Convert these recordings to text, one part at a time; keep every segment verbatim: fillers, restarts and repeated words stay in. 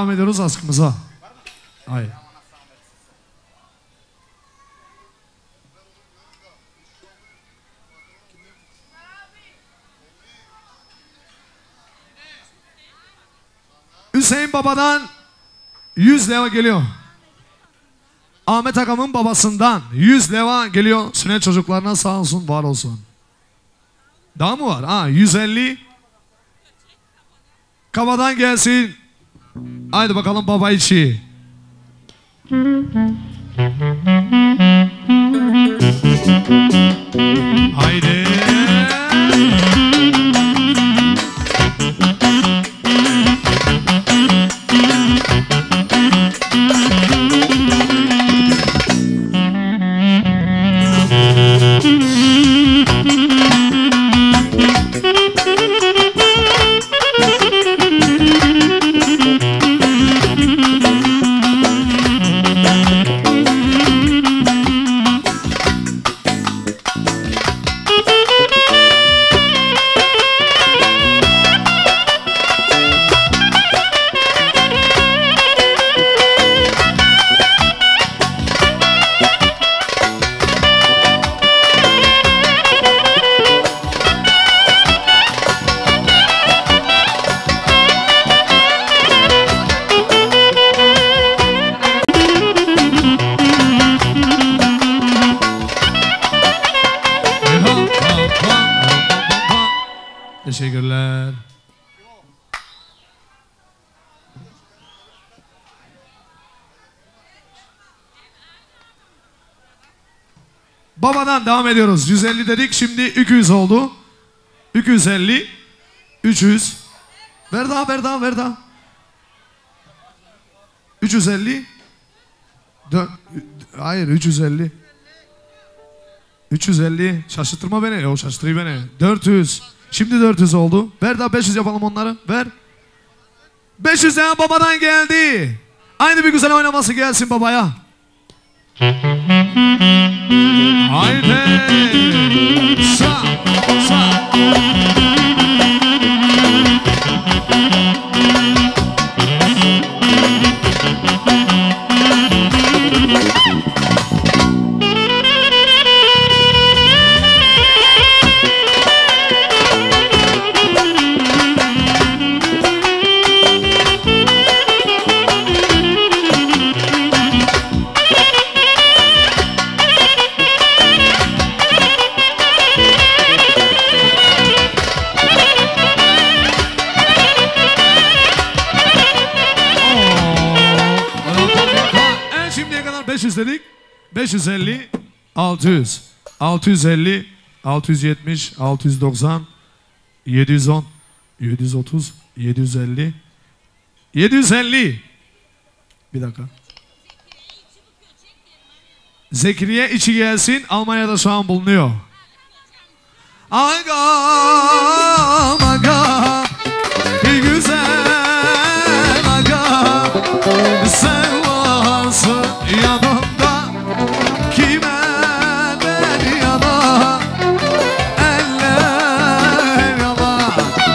devam ediyoruz askımıza. Hayır. Hüseyin Baba'dan yüz leva geliyor. Ahmet Akam'ın babasından yüz leva geliyor. Sünnet çocuklarına sağ olsun, var olsun. Daha mı var? Ha, yüz elli. Kavadan gelsin. Haydi bakalım baba içi. Haydi. Teşekkürler. Babadan devam ediyoruz. yüz elli dedik, şimdi iki yüz oldu. iki yüz elli, üç yüz. Ver daha, ver daha, ver daha. üç yüz elli. Dön. Hayır, üç yüz elli. üç yüz elli. Şaşırtma beni. O şaşırtıyor beni. dört yüz. Şimdi dört yüz oldu. Ver daha beş yüz yapalım onları. Ver. beş yüz lira babadan geldi. Aynı bir güzel oynaması gelsin babaya. Haydi. Sağ. Sağ. beş yüz dedik. beş yüz elli, altı yüz, altı yüz elli, altı yüz yetmiş, altı yüz doksan, yedi yüz on, yedi yüz otuz, yedi yüz elli, yedi yüz elli. Bir dakika. Zekriye içi gelsin. Almanya'da şu an bulunuyor. Agam agam güzel agam, sen varsın yanımda, kime ben yana, eller yana.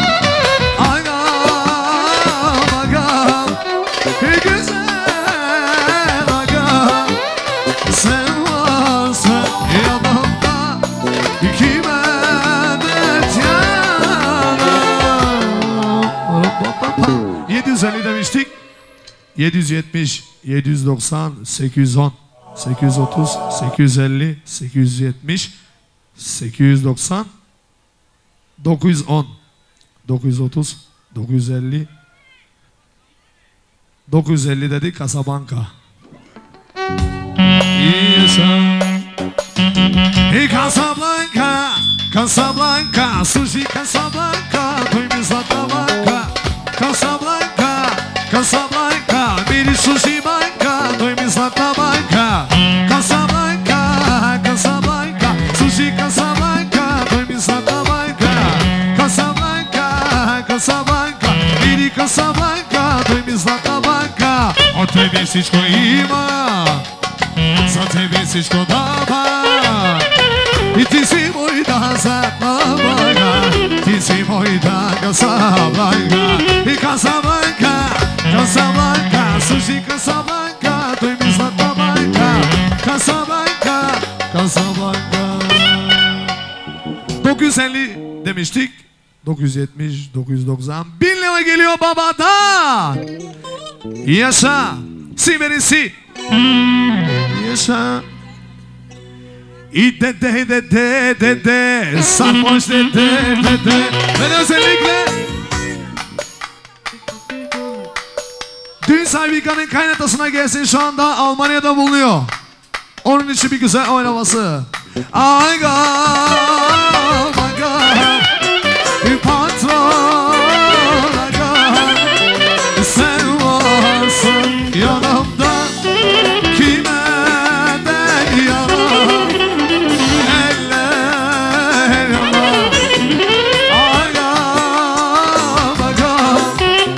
Agam agam güzel agam, sen varsın yanımda, kime ben yana. yedi yüz elli demiştik. yedi yüz yetmiş, yedi yüz doksan, sekiz yüz on, sekiz yüz otuz, sekiz yüz elli, sekiz yüz yetmiş, sekiz yüz doksan, dokuz yüz on, dokuz yüz otuz, dokuz yüz elli, dokuz yüz elli dedik. Casablanca. Casablanca, Casablanca, sushi Casablanca, doyumuz Atamanca, Casablanca, Casablanca, mini sushi banca, doyumuz Atamanca, Casablanca, Casablanca, sushi Casablanca, doyumuz Atamanca, Casablanca, Casablanca, mini Casablanca, doyumuz Atamanca. O tebe всичко има, за тебе всичко дава, и ти си моята Casablanca, ти си моята Casablanca, и Casablanca, Casablanca, sushi Casablanca, duymuş Casablanca, Casablanca, Casablanca. dokuz yüz elli demiştik. dokuz yüz yetmiş, dokuz yüz doksan. bin lira geliyor babadan. Yaşa. Si verin si. Yaşa. İ de de de de de de. Sarhoş de de de de. Ben özellikle düğün sahibi İK'nın kaynatasına gelsin, şu anda Almanya'da bulunuyor. Onun için bir güzel oynaması. Ayga, ayga, patron, ayga, sen varsın yanımda, kime de yana, eller yana. Ayga, ayga,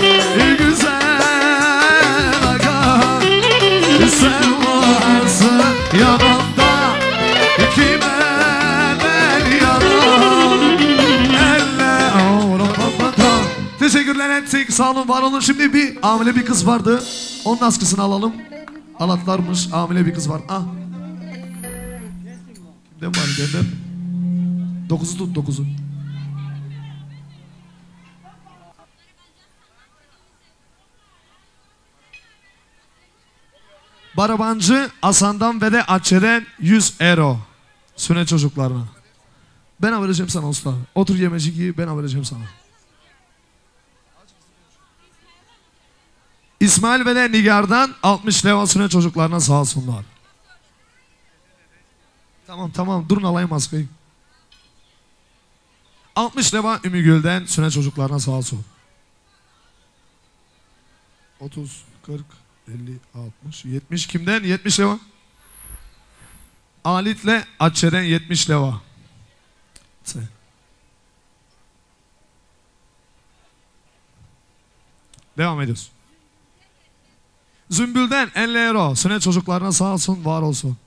güzel ayga, sen varsın yanımda, kime ben yanım, elle Avrupa'da. Teşekkürler ettik, sağ olun, var olun. Şimdi bir hamile bir kız vardı, onun askısını alalım. Alatlarmış, hamile bir kız var. Ah. Kimden var benden? Dokuzu tut, dokuzu. Barabancı Hasan'dan ve de Atçe'den yüz euro. Sünnet çocuklarına. Ben vereceğim sana usta. Otur yemeci giy, ben vereceğim sana. İsmail ve de Nigar'dan altmış leva sünnet çocuklarına sağ olsunlar. Tamam tamam, durun alayım maskeyi. altmış leva Ümügül'den sünnet çocuklarına sağ olsun. otuz, kırk, elli, altmış, yetmiş kimden? yetmiş leva. Alit'le Atçe'den yetmiş leva. Sen. Devam ediyoruz. Zümbül'den elli euro. Sünnet çocuklarına sağ olsun, var olsun.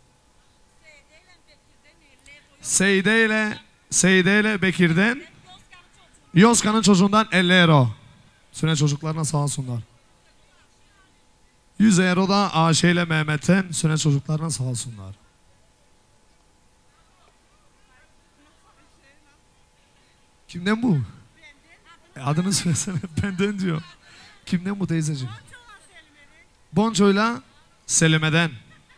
Seyde ile Seyde ile Bekir'den, Yozkan'ın çocuğundan elli euro. Sünnet çocuklarına sağ olsunlar. yüz euro da Ayşe ile Mehmet'ten, sünnet çocuklarına sağ olsunlar. Kimden bu? E adını söylesene. Benden diyor. Kimden bu teyzeciğim? Bonco'yla Selime'den.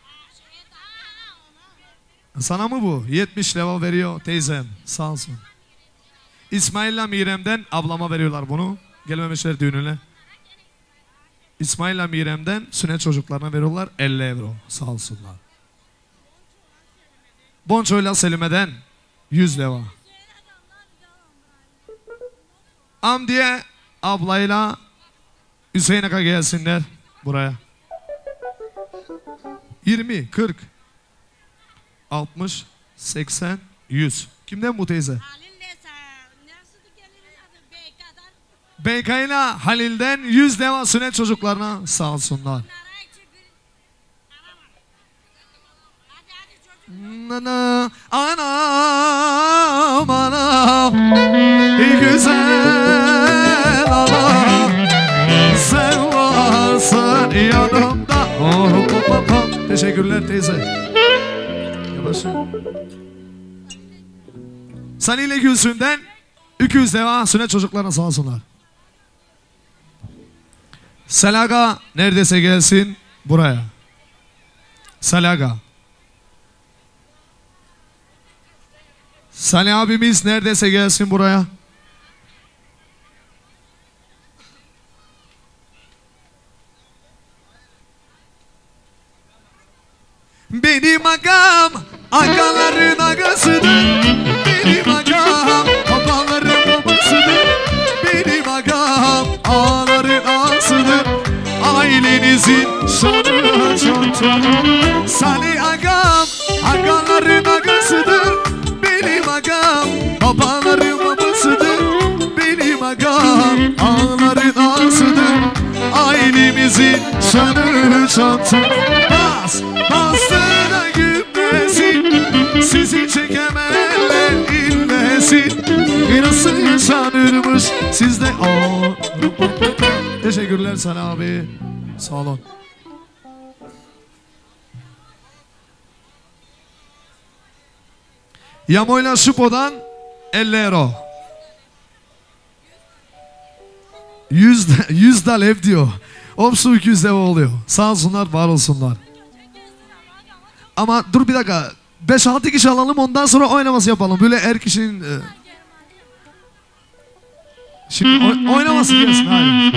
Sana mı bu? yetmiş leva veriyor teyzem. Sağ olsun. İsmail'le Mirem'den ablama veriyorlar bunu. Gelmemişler düğününe. İsmail'le Mirem'den sünnet çocuklarına veriyorlar elli euro. Sağ olsunlar. Bonco'yla Selime'den yüz leva. Amdiye ablayla Hüseyin Aka gelsinler buraya. yirmi, kırk, altmış, seksen, yüz. Kimden bu teyze? Beykayla Halil'den yüz leva sünnet çocuklarına sağ olsunlar. Ana, anam, anam, güzel anam, sen varsın yanımda. Oh, oh, oh, oh. Teşekkürler teyze. Yavaş. Salih ile Gülsün'den iki yüz leva sünnet çocuklarına sağ olsunlar. Salaga neredeyse gelsin buraya. Salaga. Salih abimiz neredeyse gelsin buraya. Benim agam agaların agasıdır. Benim agam babaların babasıdır. Benim agam ağaların ağasıdır. Ailenizin şanı çantadır. Salih agam agaların agasıdır. Benim agam babaların babasıdır. Benim agam ağaların ağasıdır. Ailemizin şanı çantadır. Bas, bastığına gümlesin, sizi çekemeyenler inlesin. Nasıl yaşanırmış sizde? Aa, teşekkürler sana abi. Sağ olun. Yamoyla Şupo'dan elli euro. yüz, yüz dalev diyor. Opsu iki yüz ev oluyor. Sağ olsunlar, var olsunlar. Ama dur bir dakika. beş altı kişi alalım, ondan sonra oynaması yapalım. Böyle her kişinin... E... Şimdi oy oynaması gelsin. Hadi.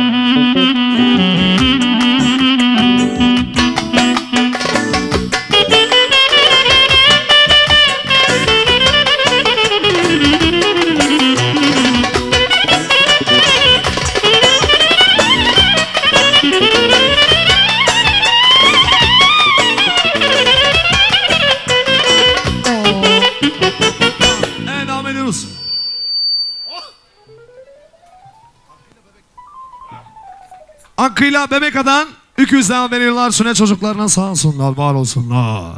Hakkıyla Bebeka'dan iki yüz devam veriyorlar. Süne çocuklarına sağ olsunlar, var olsunlar.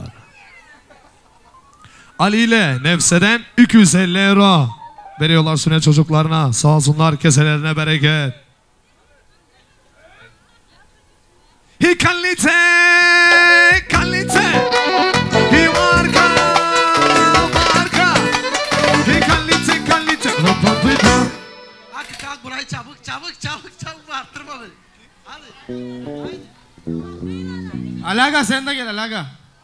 Ali ile Nefse'den iki yüz elli euro veriyorlar süne çocuklarına. Sağ olsunlar, keselerine bereket. Hi kalite, kalite. Hi marka, marka. Hi kalite, kalite. Hadi kalk burayı çabuk, çabuk, çabuk, çabuk arttırma beni. Hadi. Alaga sen de gel Alaga.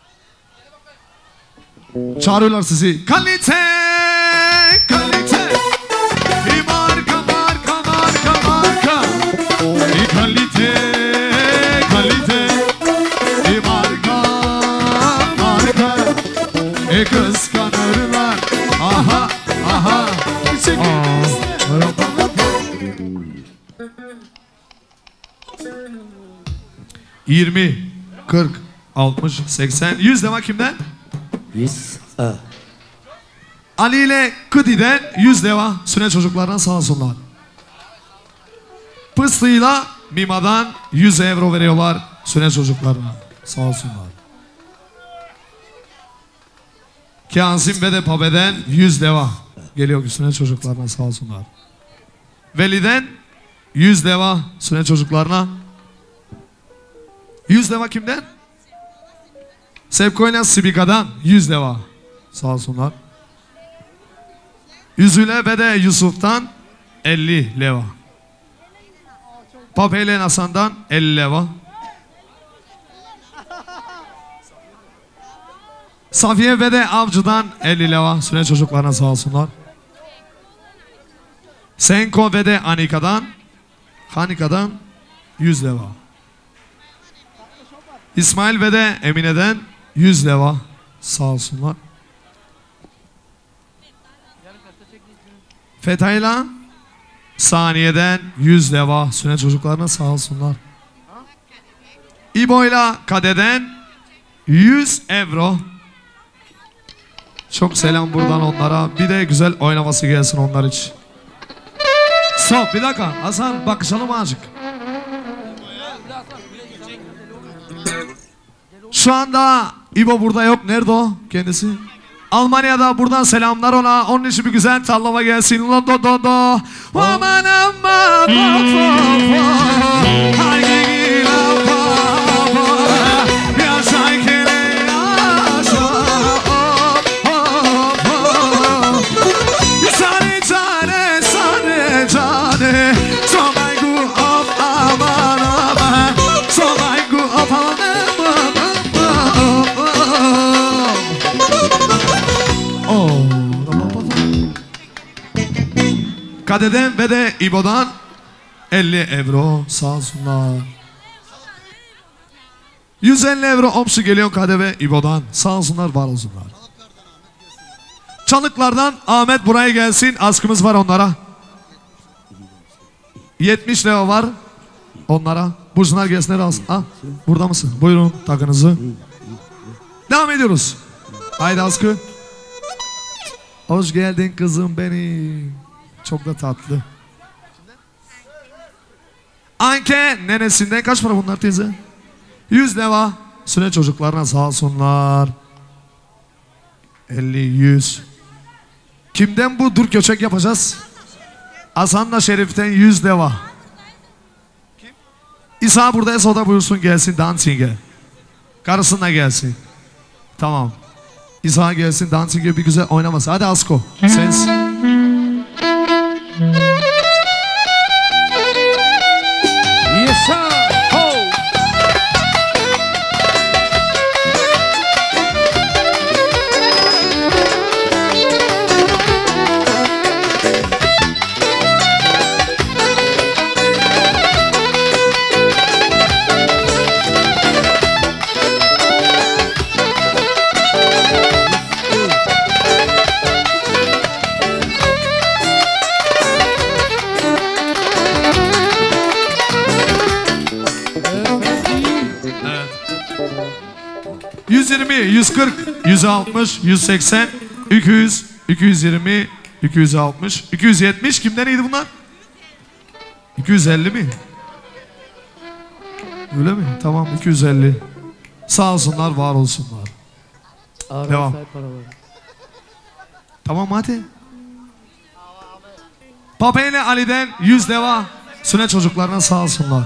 Çağırıyorlar sizi. Kalite, kalite. Bir marka, marka, marka, marka. Bir kalite, kalite. Bir marka, marka. E kıskanırlar. Aha, aha. yirmi, kırk, altmış, seksen, yüz deva kimden? yüz. Ali ile Kıdi'den yüz deva süne çocuklarına sağ olsunlar. Pıstı'yla Mima'dan yüz euro veriyorlar süne çocuklarına sağ olsunlar. Kazım ve de Pabe'den yüz deva geliyor süne çocuklarına sağ olsunlar. Veli'den yüz deva süne çocuklarına. yüz deva kimden? Sevkoyla Sibika'dan yüz deva. Sağ olsunlar. Yüzüle ve de Yusuf'tan elli leva. Papeyle Hasan'dan elli leva. Safiye ve de Avcı'dan elli leva. Süne çocuklarına sağ olsunlar. Senko ve de Anika'dan Hanika'dan yüz leva. İsmail ve de Emine'den yüz leva. Sağ olsunlar. Fethayla Saniye'den yüz leva. Süne çocuklarına sağ olsunlar. İbo'yla Kade'den yüz euro. Çok selam buradan onlara. Bir de güzel oynaması gelsin onlar için. Stop, bir dakika. Hasan bakışalım azıcık. Şu anda İbo burada yok. Nerede o kendisi? Almanya'da, buradan selamlar ona. Onun için bir güzel tallama gelsin. Do do do do. Aman aman. Kade'den ve de İbo'dan elli euro sağ olsunlar. yüz elli euro omsu geliyor Kade ve İbo'dan. Sağ olsunlar, var olsunlar. Çalıklardan Ahmet buraya gelsin. Askımız var onlara. yetmiş lira var onlara. Buyursunlar gelsinler alsın. Ah, burada mısın? Buyurun takınızı. Devam ediyoruz. Haydi askı. Hoş geldin kızım benim. Çok da tatlı. Anke nenesinden kaç para bunlar teyze? yüz leva. Süne çocuklarına sağ olsunlar. elli, yüz. Kimden bu dur köçek yapacağız? Hasan'la Şerif'ten yüz leva. İsa buradaysa o da buyursun gelsin dancing'e. Karısına gelsin. Tamam. İsa gelsin dancing'e bir güzel oynaması. Hadi Asko. Ses. Yes sir. Ho. yüz yirmi, yüz kırk, yüz altmış, yüz seksen, iki yüz, iki yüz yirmi, iki yüz altmış, iki yüz yetmiş. Kimden iyiydi bunlar? iki yüz elli mi? Öyle mi? Tamam, iki yüz elli. Sağ olsunlar, var olsunlar. Devam. Tamam hadi. Papayla Ali'den yüz deva. Süne çocuklarına sağ olsunlar.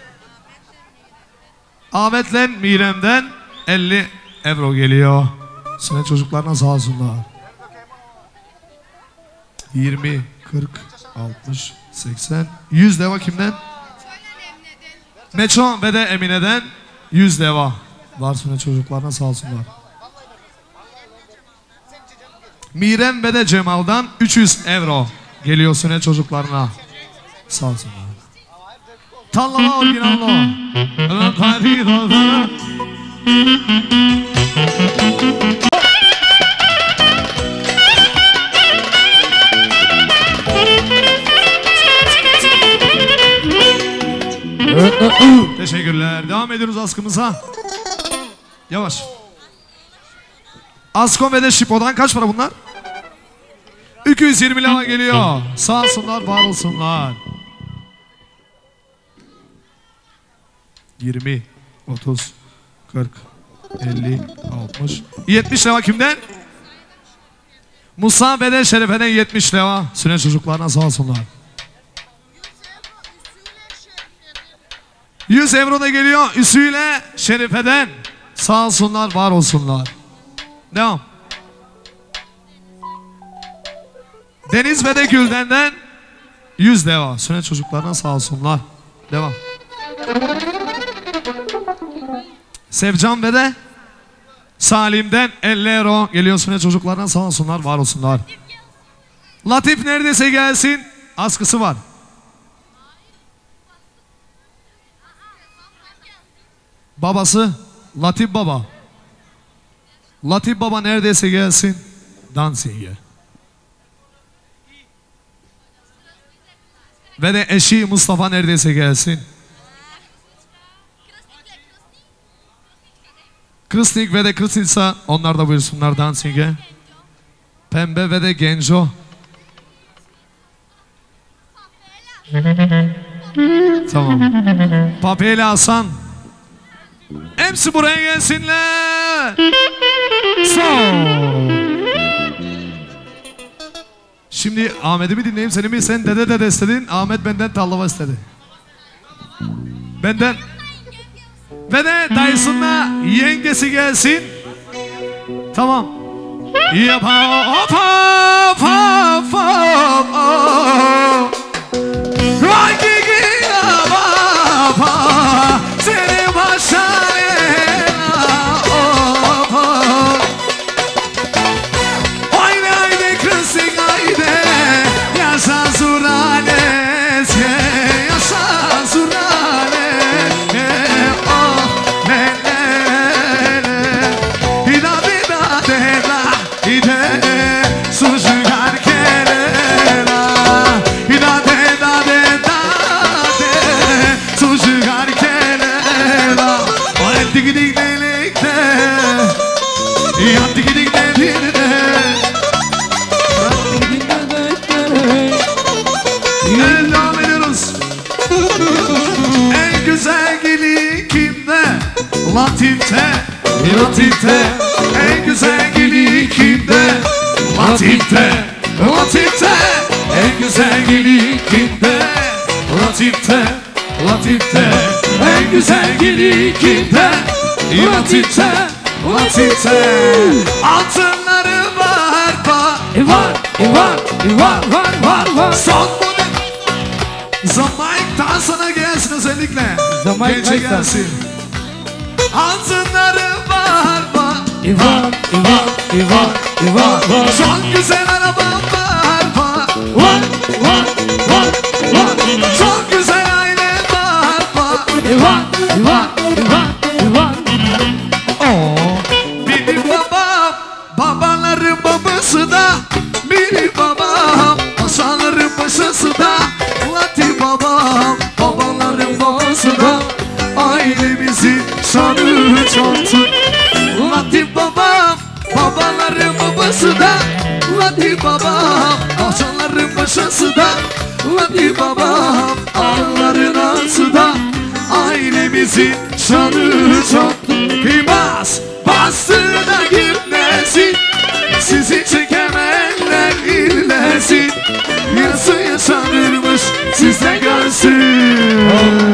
Ahmet'le Mirem'den elli euro geliyor. Süne çocuklarına sağ olsunlar. yirmi, kırk, altmış, seksen, yüz deva kimden? Meço ve de Emine'den yüz deva. Var süne çocuklarına sağ olsunlar. Mirem ve de Cemal'dan üç yüz euro geliyor süne çocuklarına. Sağ olsunlar. Tallama orijinallo. Teşekkürler. Devam ediyoruz askımıza. Yavaş. Askon ve de Şipo'dan kaç para bunlar? iki yüz yirmi lira geliyor. Sağ olsunlar, var olsunlar. yirmi, otuz, kırk, elli, altmış, yetmiş lira kimden? Musa ve de Şerife'den yetmiş lira. Süne çocuklarına sağ olsunlar. yüz euro da geliyor üsüyle Şerife'den. Sağ olsunlar, var olsunlar. Devam. Deniz ve de Gülden'den yüz deva. Süne çocuklarına sağ olsunlar. Devam. Sevcan ve de Salim'den elli euro geliyor süne çocuklarına sağ olsunlar, var olsunlar. Latif neredeyse gelsin. Askısı var. Babası Latif Baba. Latif Baba neredeyse gelsin. Dansing'e. Ve de eşi Mustafa neredeyse gelsin. Kristnik ve de Kristnitsa onlar da buyursunlar dansing'e. Pembe ve de Genco. Tamam. Papayla Hasan. Hepsi buraya gelsinler. Şimdi Ahmet'i mi dinleyeyim seni mi? Sen dede dede istedin. Ahmet benden tallava istedi. Benden. Ve de dayısınla yengesi gelsin. Tamam. Yapa hapa hapa hapa. Hangi gün hapa seni başa Latif'te, Latif'te, en güzel gelin kimde? Latif'te, Latif'te, en güzel gelin kimde? Latif'te, Latif'te, en güzel geli kimde? Latif'te, Latif'te. Altınları var var. E var, e var, e var, var, var, var. Son model. Zamaik'tan sana gelsin özellikle. Zamaik'tan. Gence gelsin. Altınları var var. E var, e var, e var, e var, var. Çok güzel arabam var var. Var, var, var, var. Çok güzel aile var var. E var, e var, e var, e var. Oo. Benim babam, babaların babası da. Benim babam, paşaların paşası da. Latif babam, babaların babası da. Ailemizin şanı çoktur. Latif babam, babaların babası da. Latif babam, paşaların paşası da. Latif babam, ağların ağası da. Ailemizin şanı çoktur. Kıymaz bastığına gitmesin. Sizi çekemeyenler illesin. Yarısı yaşanırmış sizde görsün.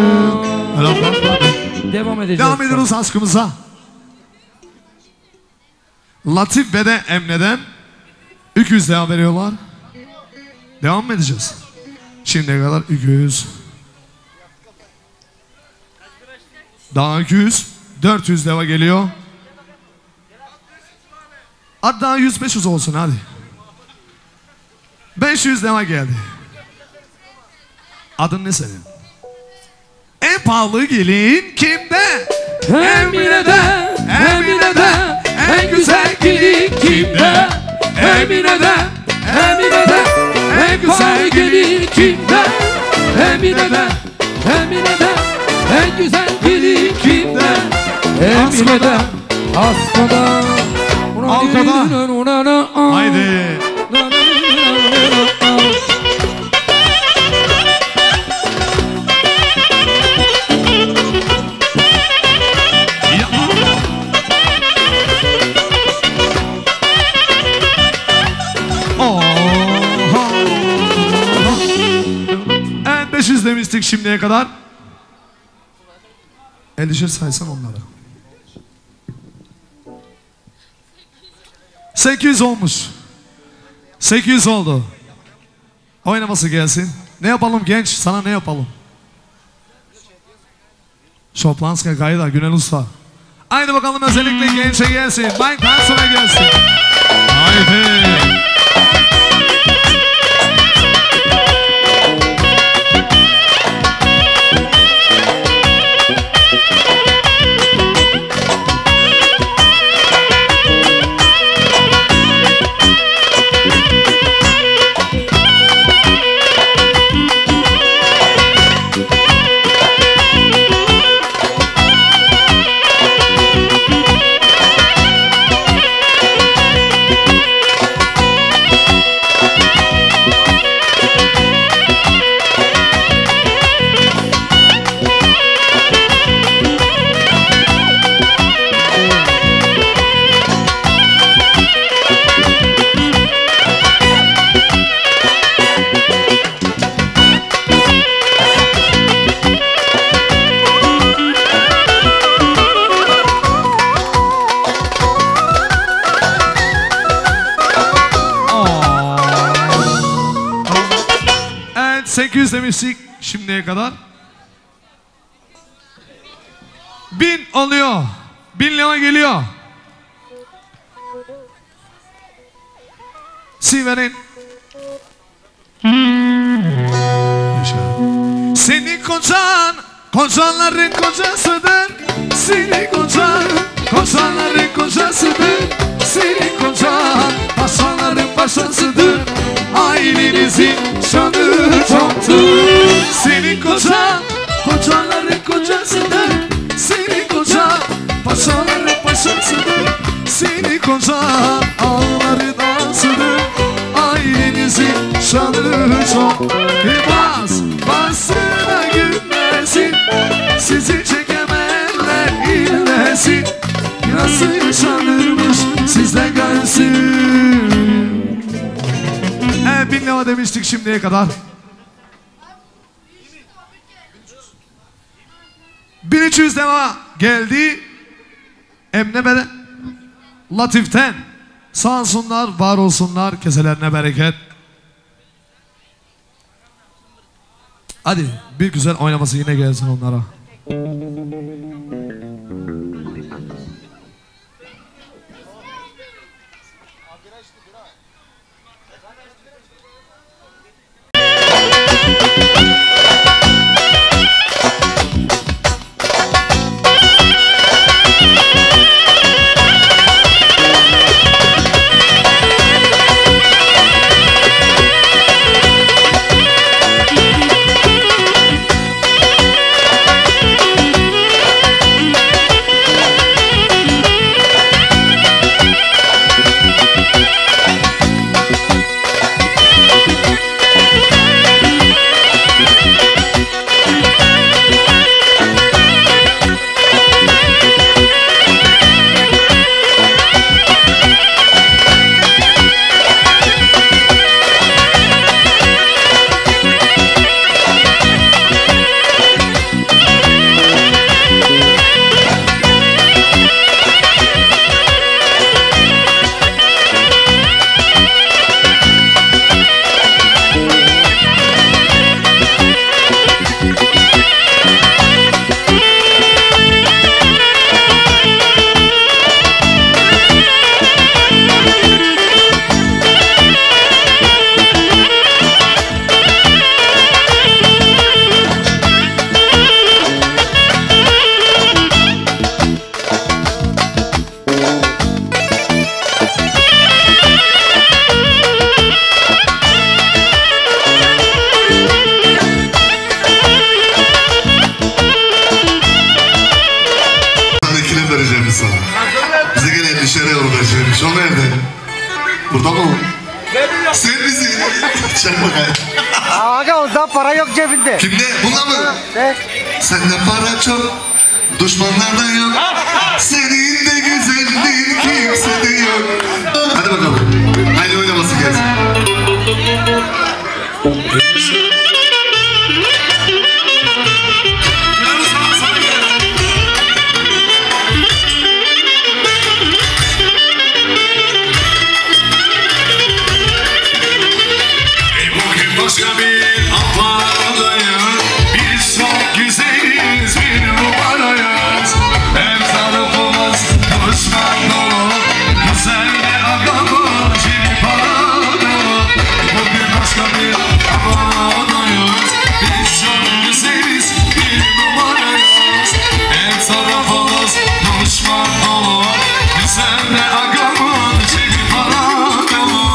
Devam edeceğiz. Devam ediyoruz aşkımıza. Latif ve de Emre'den iki yüz devam veriyorlar. Devam mı edeceğiz? Şimdiye kadar iki yüz. Daha iki yüz. dört yüz deva geliyor. Hatta yüz beş yüz olsun hadi. beş yüz deva geldi. Adın ne senin? En pahalı gelin kimde? Emine'de, Emine'de, en güzel gelin kimde? Emine'de, Emine'de, en güzel gelin kimde? Emine'de, Emine'de, en güzel gelin kimde? Emine'de, Aska'da, Anka'da. Haydi. Evet beş yüz demiştik şimdiye kadar. Elişir saysan onları. sekiz yüz olmuş. sekiz yüz oldu. Oynaması gelsin. Ne yapalım genç? Sana ne yapalım? Şoplanska Gayda Günel Usta. Haydi bakalım özellikle gençe gelsin. Mike Tyson'a gelsin. Haydi. sekiz yüz demiştik şimdiye kadar. Bin oluyor. Bin lira geliyor. Siverin. Senin kocan, kocanların kocasıdır. Senin kocan, kocanların kocasıdır. Senin kocan, paşaların paşasıdır. Ailemizin şanı çoktur. Senin kocan, kocaların kocasıdır. Senin kocan, paşaların paşasıdır. Senin kocan, ağları dansıdır. Ailenizin şanı çok. Bas, basına gülmesin. Sizi çekemeyenler illesin. Nasıl yaşanırmış sizde görsün. Evet, bin lira demiştik şimdiye kadar. bin iki yüz deva geldi. Emnebe'de Latif'ten. Sağ olsunlar, var olsunlar, keselerine bereket. Hadi bir güzel oynaması yine gelsin onlara. O nerede? Burada mı? Sen misin? Çak bakayım. Aga onda para yok cebinde. Kimde? Bunda mı? Ne? Sende para çok, düşmanlarda yok. Senin de güzelliğin kimsede yok. Hadi bakalım. Haydi oynaması gelsin. Başka bir aparadayım. Biz çok güzeliz, bir numarayız. Her tarafımız düşman dolu. Güzelle agamın cini para dolu. Bugün başka bir aparadayız. Biz çok güzeliz, bir numarayız. Her tarafımız düşman dolu. Güzelle agamın cini para dolu.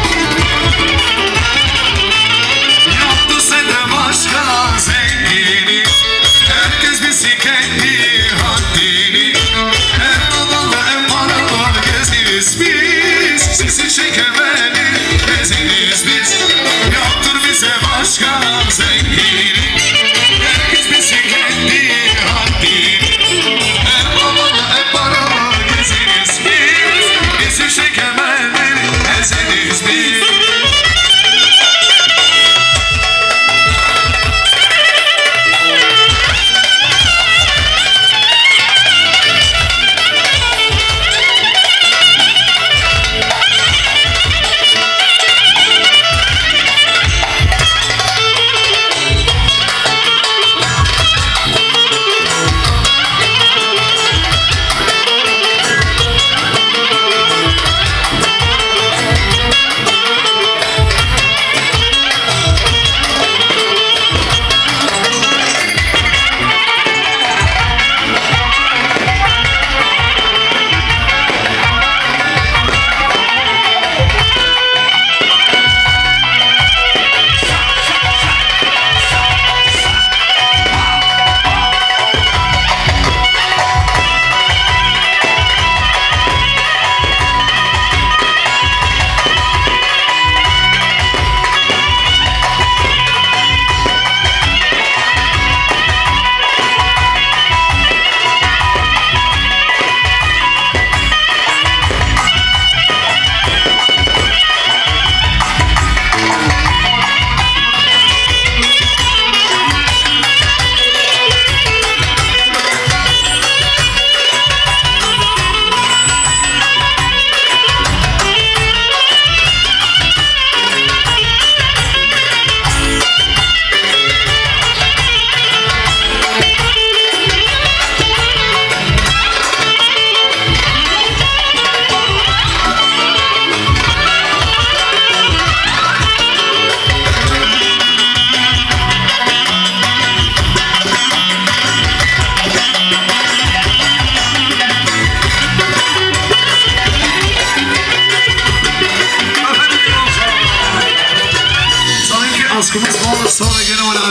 Başka zengini, herkes bilsin kendi haddini. En havalı en paralar geziniz biz, sizi çekemeli geziniz biz. Yoktur bize başka zengini, herkes bilsin kendi haddini. En havalı en paralar geziniz biz.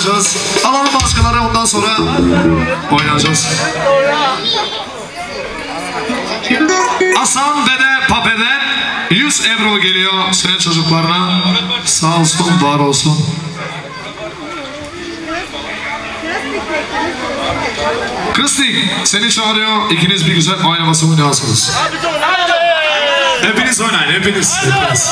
oynayacağız. Alalım başkaları ondan sonra oynayacağız. Hasan Dede Pape'den yüz euro geliyor senin çocuklarına. Sağ olsun, var olsun. Kristik seni çağırıyor. İkiniz bir güzel oynaması oynayarsınız. Hepiniz oynayın, hepiniz. hepiniz.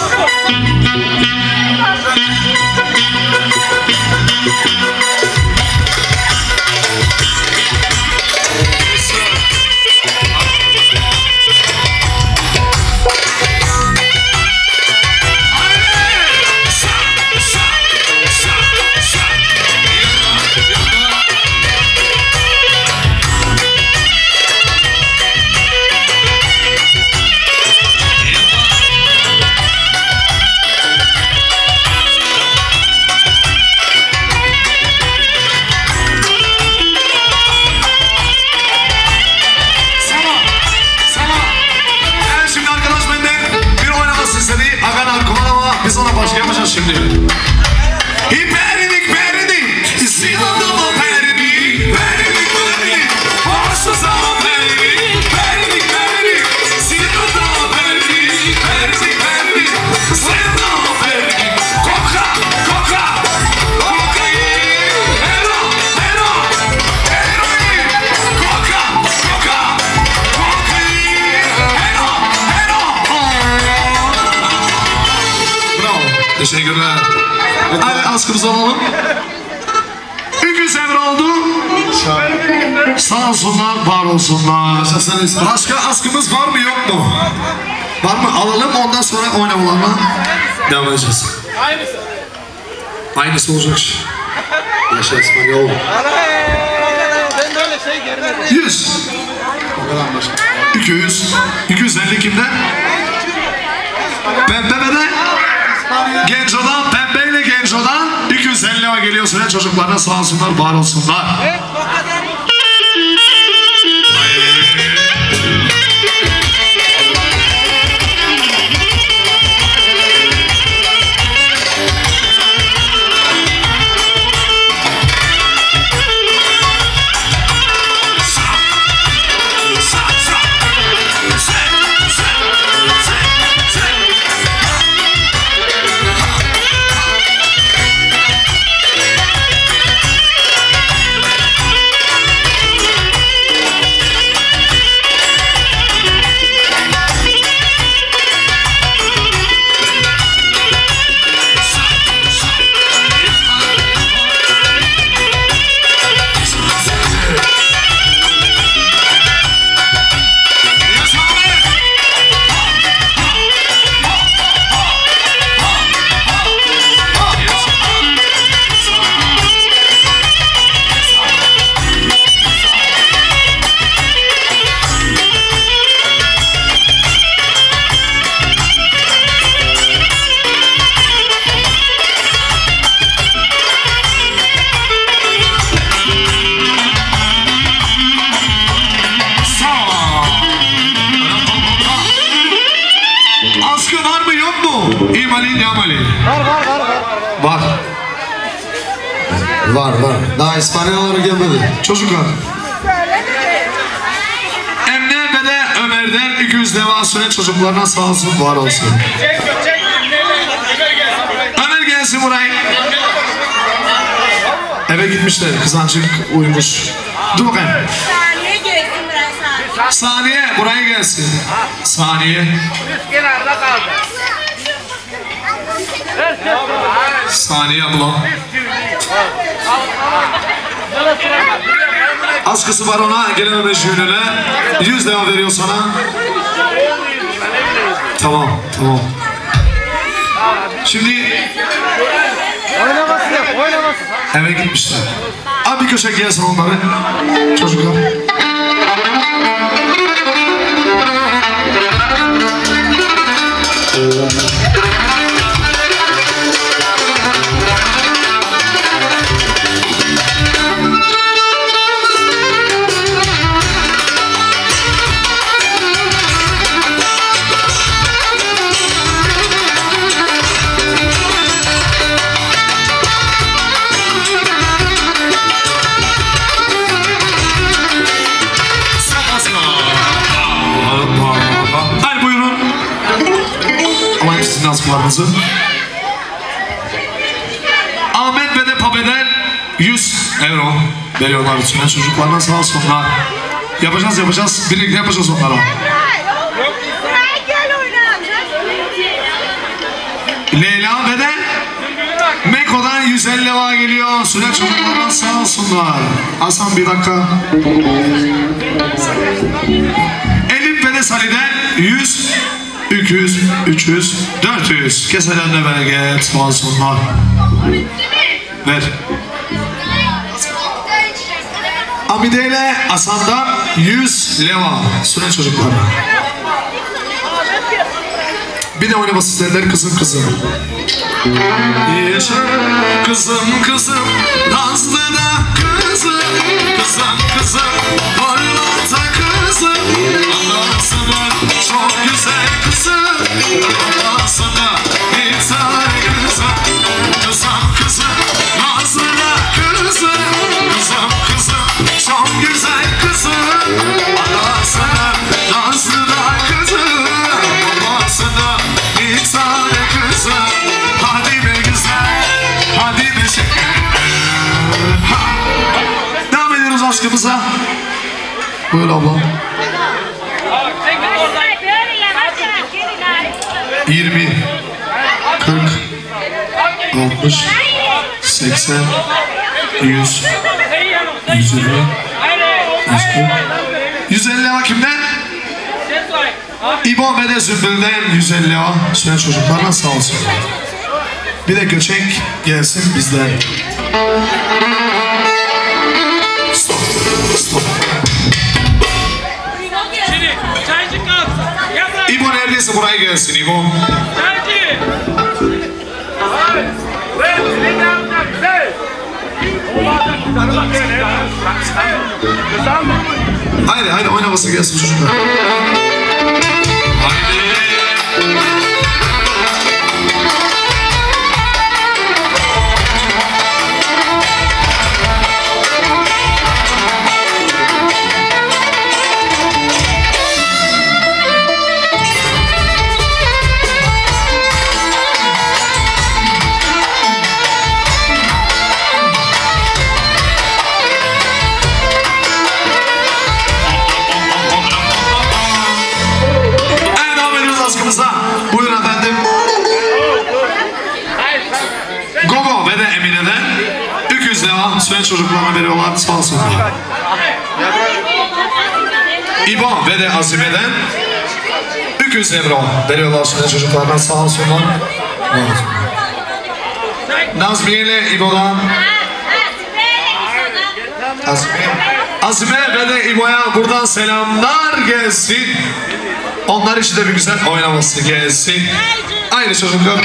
Biz ona başka yapacağız şimdi. Hiperdik perdik, sinanıma perdik, perdik perdik, hoşsuza perdik, perdik perdik, sinanıma perdik, perdik perdik, sinanıma perdik, koka, koka, kokayı, hero, hero, heroin, koka, koka, kokayı, hero, hero. Teşekkürler. Hadi askımızı alalım. iki yüz euro oldu. Sağ olsunlar, var olsunlar. Başka askımız var mı yok mu? Var mı? Alalım ondan sonra oynamalarına devam edeceğiz. Aynısı. Aynısı olacak. Yaşa İspanyol. Ben de öyle şey görmedim. yüz. iki yüz. iki yüz elli kimden? Pembe'de. Genco'dan, Pembe'yle Genco'dan iki yüz elli lira geliyor süre çocuklarına sağ olsunlar, var olsunlar. Var. Var var. Daha İspanyollar gelmedi. Çocuklar. Emre ve de Ömer'den iki yüz deva süre çocuklarına sağ olsun, var olsun. Ömer gelsin buraya. Eve gitmişler. Kızancık uyumuş. Dur bakayım. Saniye gelsin buraya. Saniye buraya gelsin. Saniye. Kenarda kaldı. Saniye abla. Askısı var ona, gelememiş yönüne. Yüz lira veriyor sana. Tamam, tamam. Şimdi Oynaması yok, oynaması. eve gitmişler. Abi bir köşe gelsin onları. Çocuklar. çocuklarımızı. Ahmet ve de Pabe'den yüz euro veriyorlar Sünen çocuklarına, sağ olsunlar. Yapacağız yapacağız, birlikte yapacağız onlara. Leyla ve de Meko'dan yüz elli lira geliyor. Sünen çocuklarına sağ olsunlar. Hasan bir dakika. Elif ve de Salih'den yüz, iki yüz, üç yüz, dört yüz. Keseden de bereket sağ olsunlar. Ver. Amide ile Hasan'dan yüz leva. Süren çocuklar. Bir de oynama sizler kızım kızım. Yaşa kızım kızım, Nazlı da kızım, kızım kızım, Hollanda kızım, Allah'sına çok güzel kızım, Allah'sına bir tane kızım, kızım kızım, Nazlı da kızım, kızım kızım, çok güzel kızım, Allah'sına Nazlı da kızım, Allah'sına bir tane kızım. Hadi be güzel, hadi be şeker. Devam ediyoruz aşkımıza. Buyur abla. Yirmi, kırk, altmış, seksen, yüz, yüz elli, yüz kırk, yüz elli lira kimden? İbo ve de Zümbül'den yüz elli lira. Süren çocuklarına sağ olsun. Bir de göçek gelsin bizden. Stop, stop. İbo neredeyse buraya gelsin İbo. Haydi haydi oynaması gelsin çocuklar. Haydi. Buyurun efendim. Gogo ve de Emine'den iki yüz lira Süren çocuklarına veriyorlar. Sağ olsunlar. İbo ve de Azime'den iki yüz lira veriyorlar Süren çocuklarına. Sağ olsunlar. Nazmiye ile İbo'dan Azime. Azime ve de İbo'ya buradan selamlar gelsin. Onlar için de bir güzel oynaması gelsin. Aynı çocuklar.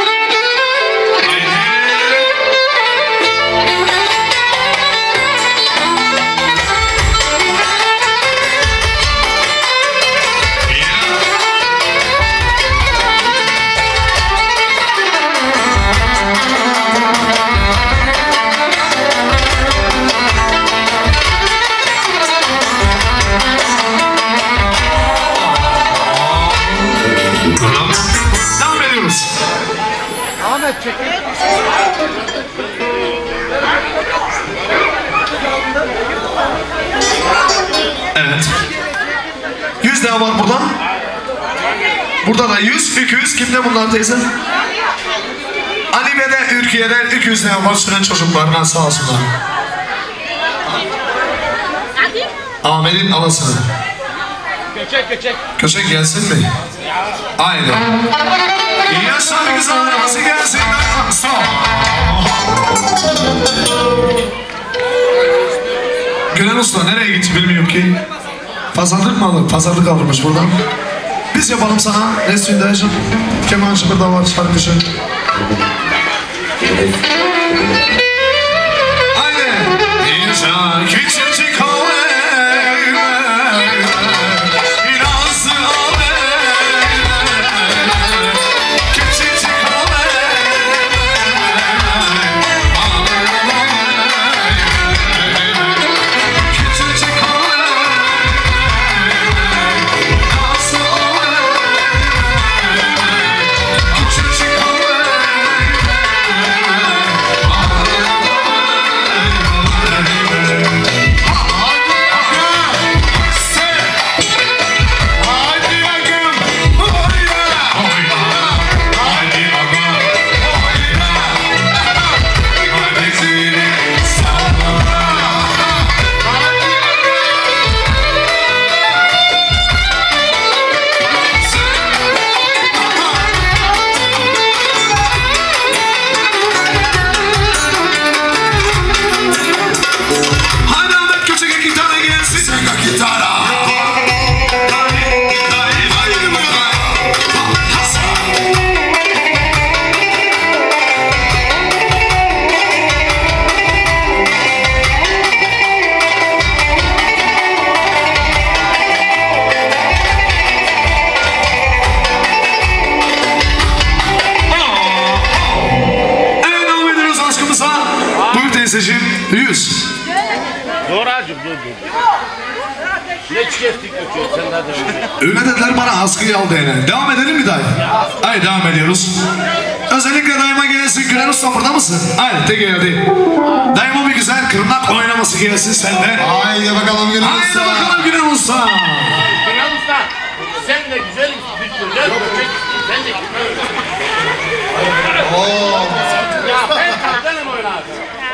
Devam ediyoruz. Ahmet çekin. Evet. yüz lira var burada. Burada da yüz, iki yüz. Kimde bunlar teyze? Ali ve de Ürkiye'den iki yüz lira var Süren çocuklarına sağ olsunlar. Ahmet'in alasını. Köçek köçek. Köşek gelsin mi? Aynen. Yaşa bir güzel oynaması gelsin. Stop. Gülen Usta nereye gitti bilmiyorum ki. Pazarlık mı alır? Pazarlık alırmış buradan. Biz yapalım sana. Nesrin Dayıcım. Kemal Şıkır'da var şarkıcı. Aynen. Yaşa küçücük kahve. Küçük teyzeciğim yüz. Dur hacım dur dur. Ne çiftlik götürüyor sen de de. Öyle dediler bana askıyı aldı yani. Devam edelim mi dayı? Haydi devam ediyoruz. Özellikle dayıma gelsin. Gülen Usta burada mısın? Haydi de geldi. Dayıma bir güzel kırnak oynaması gelsin sende. Haydi bakalım Gülen Haydi Usta. bakalım Gülen Usta. Gülen Usta sen de güzel bir güzel göçek. Sen de güzel. Oo. Ya ben kaptanım oynar.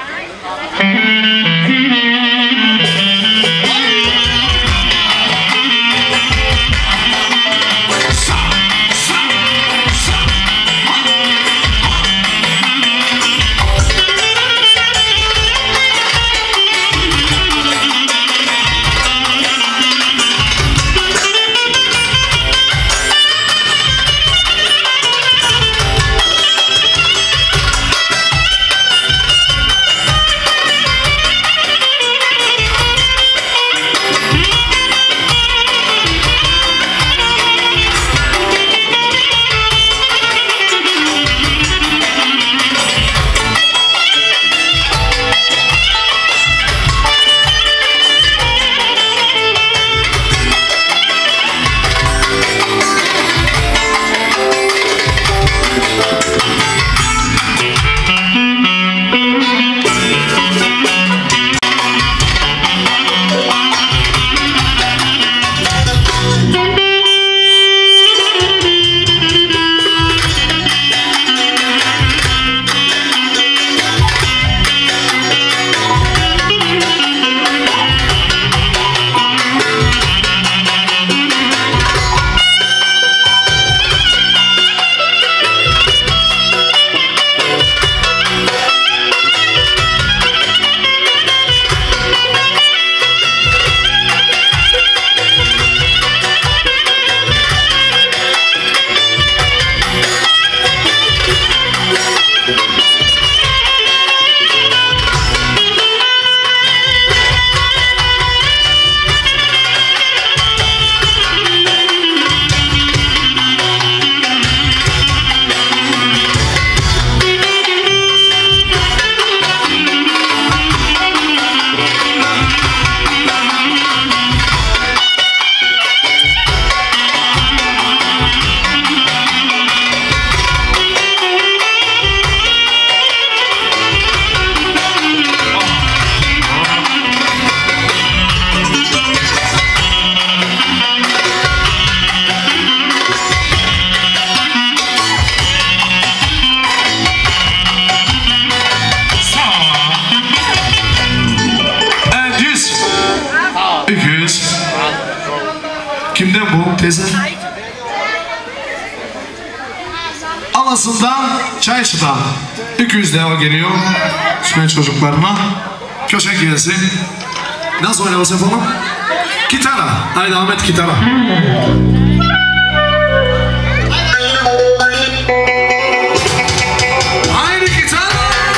Kimden bu teyze? Anasından Çayşı'dan. iki yüz lira geliyor. Sümen çocuklarına. Köşek gelsin. Nasıl oynaması yapalım? Kitara. Haydi Ahmet kitara. Haydi kitara.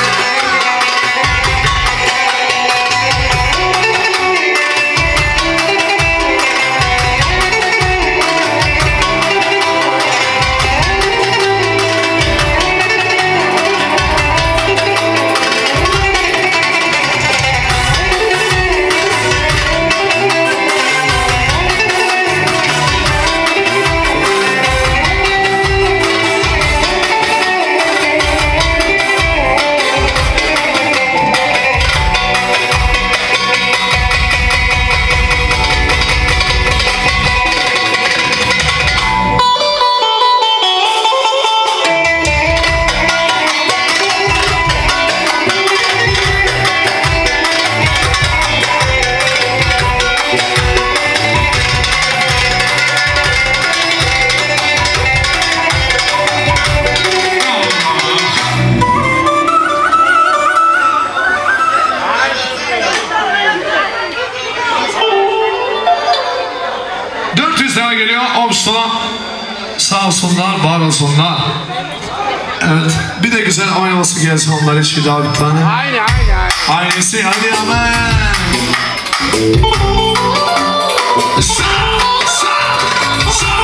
Sağ olsunlar, var olsunlar. Evet, bir de güzel oynaması gelsin onlar için daha bir tane. Aynen, aynen. Aynısı, hadi amen. Sağ, sağ, sağ.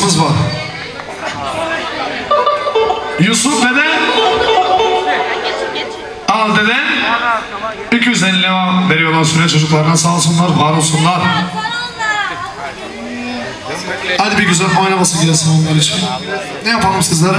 oynamamız var. Yusuf dede. Al dede. iki yüz elli lira veriyorlar süre çocuklarına, sağ olsunlar, var olsunlar. Hadi bir güzel oynaması gelsin onlar için. Ne yapalım sizlere?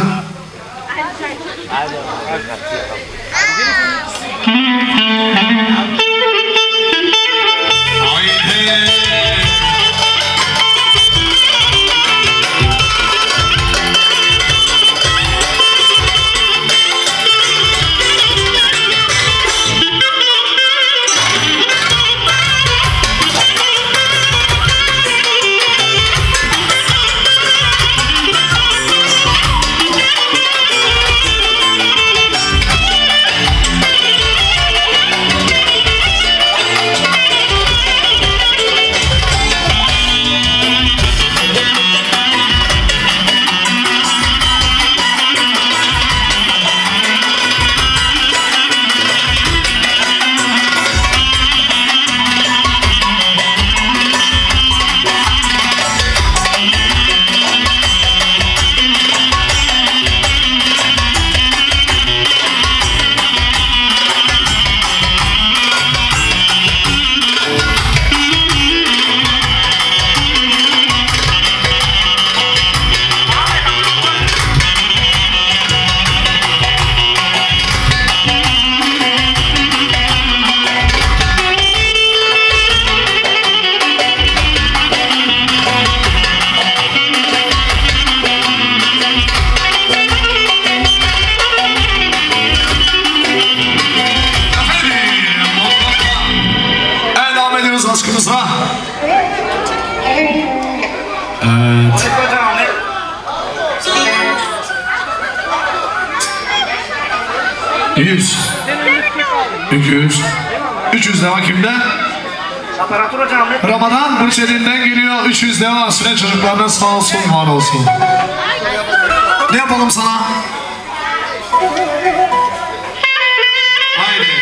Aşkımıza. Evet. Yüz. İki yüz. Üç yüz devam kimde? Ramazan Burçeli'nden geliyor. Üç yüz devam. Süren çocuklarına sağ olsun, var olsun. Ne yapalım sana? Haydi.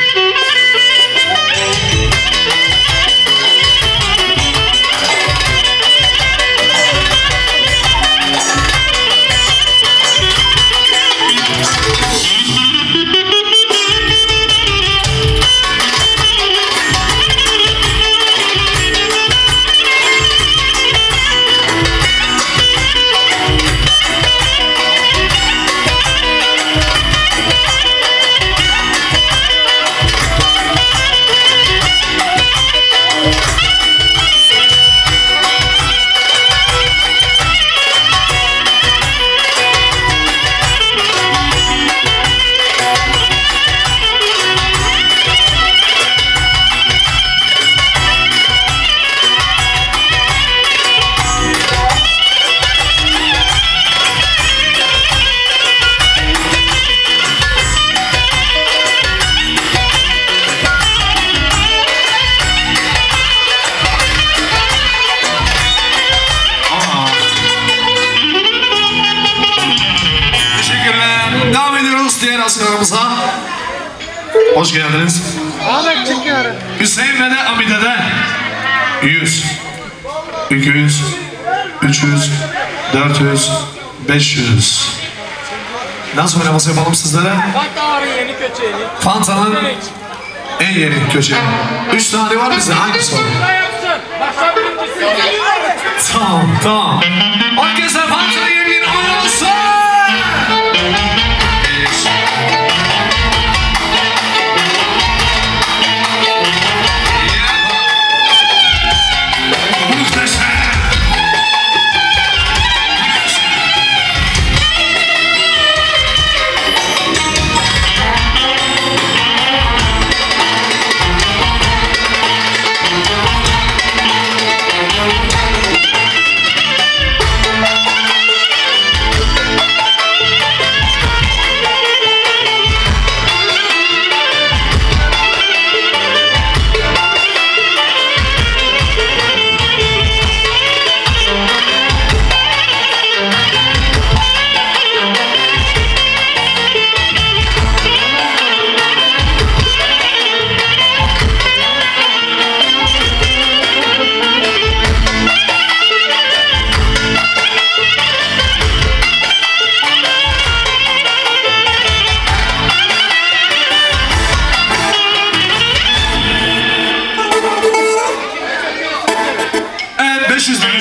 Aslarımıza hoş geldiniz. Hüseyin ve de Amide'de yüz, iki yüz, üç yüz, dört yüz, beş yüz. Nasıl oynaması yapalım sizlere? Fanta'nın en yeni köşeği. Üç tane var bize, hangisi var? Tamam, tamam. Orkestra Fanta'nın yeni yeni oynaması.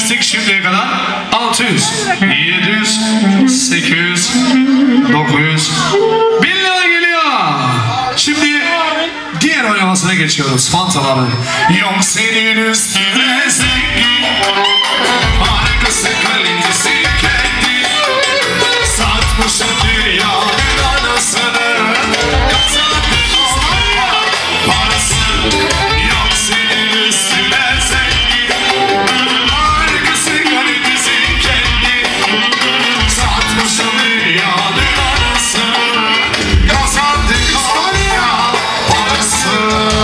demiştik şimdiye kadar? altı yüz, yedi yüz, sekiz yüz, dokuz yüz, bin lira geliyor. Şimdi diğer oynamasına geçiyoruz. Fantaların. Yok senin üstüne zengin, harikası kalitesi kendi, satmışım dünyanın anasını, kazandık parası. Yok senin üstüne zengin, harikası kalitesi kendi, satmışım dünyanın anasını, kazandık parası.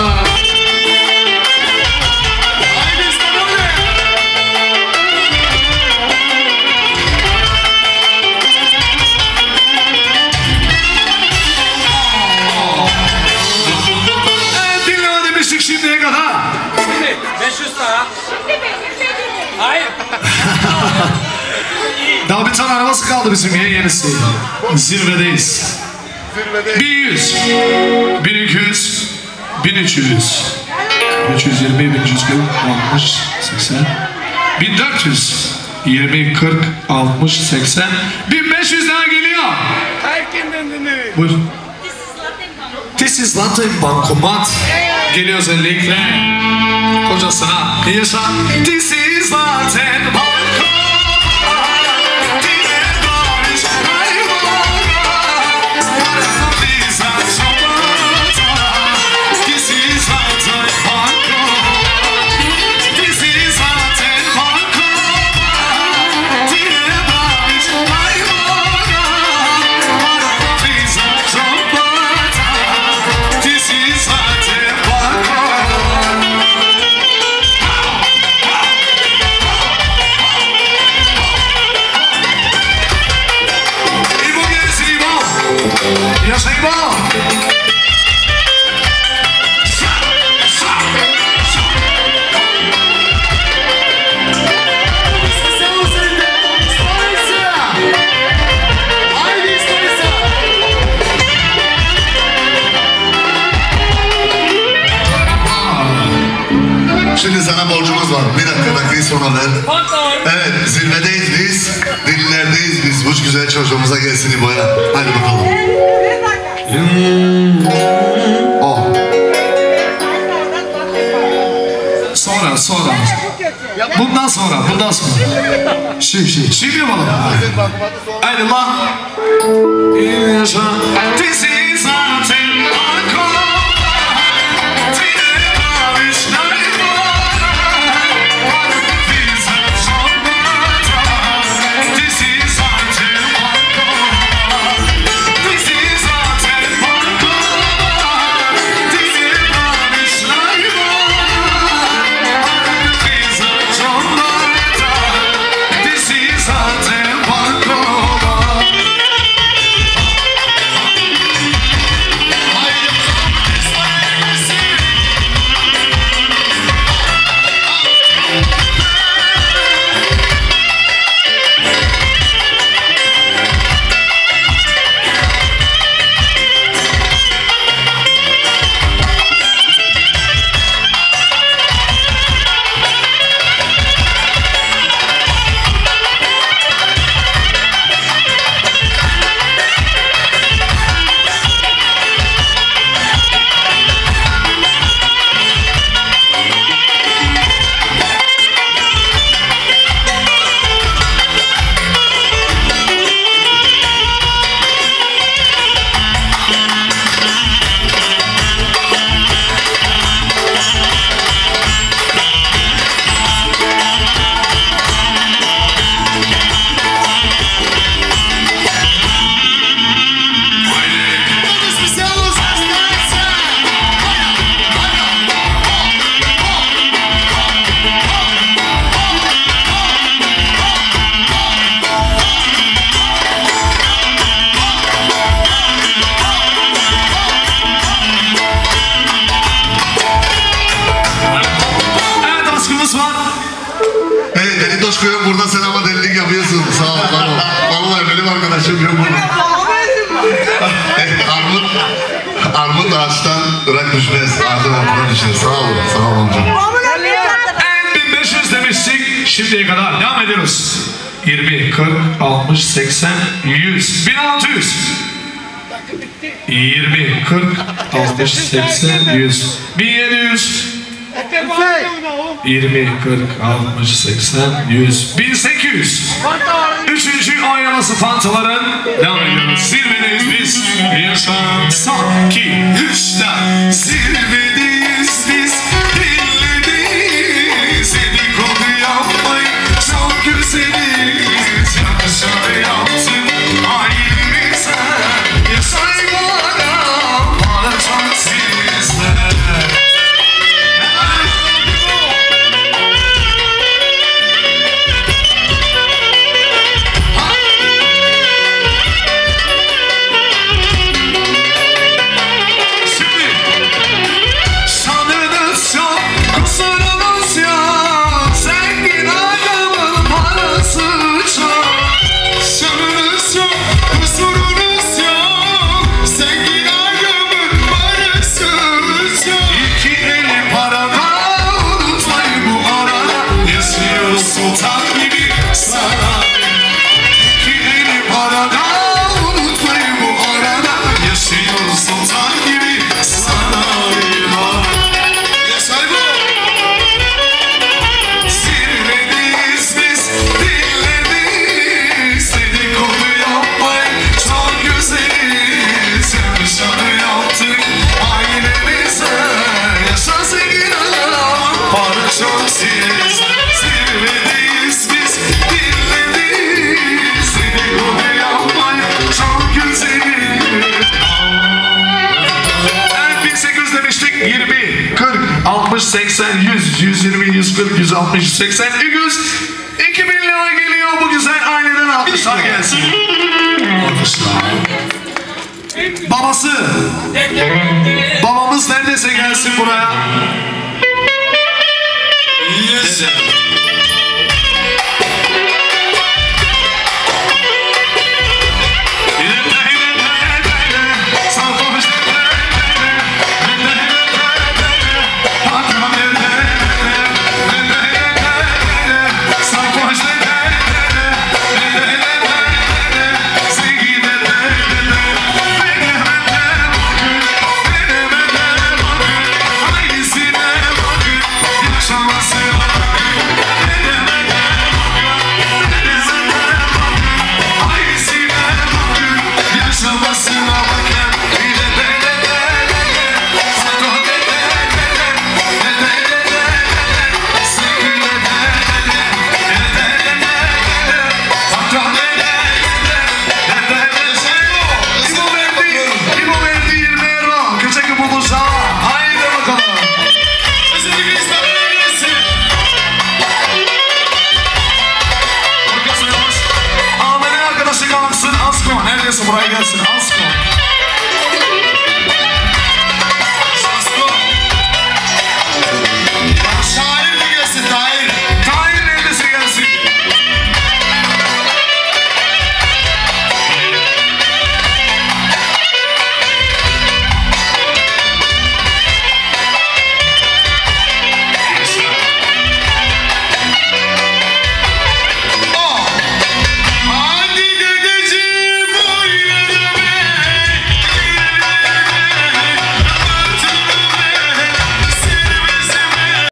Dinle demiştik şimdiye kadar. beş yüz daha. Hayır. Daha bir tane arabası kaldı bizim yeni yenisi. Zirvedeyiz. bin yüz, bin iki yüz, bin üç yüz, bin üç yüz yirmi, bin üç yüz kırk, altmış, seksen, bin dört yüz yirmi, kırk, altmış, seksen, bin beş yüz daha geliyor. Herkesten dinleyin. Buyurun. This is Latin Bankomat. Geliyor özellikle kocasına. Yaşa. This is Latin Bankomat. Dile barış hayvana. Bize çabata. This is Latin Bankomat. This is Latin Bankomat. Dile barış hayvana. Bize çabata. This is Latin Bankomat. İbo gelsin İbo. Yaşa İbo. Şimdi sana borcumuz var. Bir dakika dakikayı sonra ver. Evet, zirvedeyiz biz. Dillerdeyiz biz. Bu güzel çocuğumuza gelsin İbo'ya. Hadi bakalım. Oh. Sonra sonra. Bundan sonra, bundan sonra. Şimdi, şimdi, şimdi yapalım. Haydi lan. Yaşa. This is Latin Bankomat. Burada sen ama delilik yapıyorsun. Sağ ol. Sağ ol. Vallahi benim arkadaşım yok burada. Armut, Armut ağaçtan ırak düşmez. Ağacın altına düşer. Sağ ol. Sağ ol amcam. bin beş yüz demiştik. Şimdiye kadar devam ediyoruz. yirmi, kırk, altmış, seksen, yüz, bin altı yüz. yirmi, kırk, altmış, seksen, yüz, bin yedi yüz. yirmi, kırk, altmış, seksen, yüz, bin sekiz yüz. Üçüncü oynaması fantaların devam ediyoruz. Zirvedeyiz biz. Yaşam son iki, üçten. Zirvedeyiz biz. Dinlediyiz. Dedikodu yapmayı çok güzeliz. Yakışanı yaptın ailemize. Yaşay bana, bana çok sizler. seksen, yüz, yüz yirmi, yüz kırk, yüz altmış, seksen, iki yüz, iki bin lira geliyor bu güzel aileden alkışlar gelsin. Alkışlar. Babası, babamız neredeyse gelsin buraya. Yes. Buraya gelsin.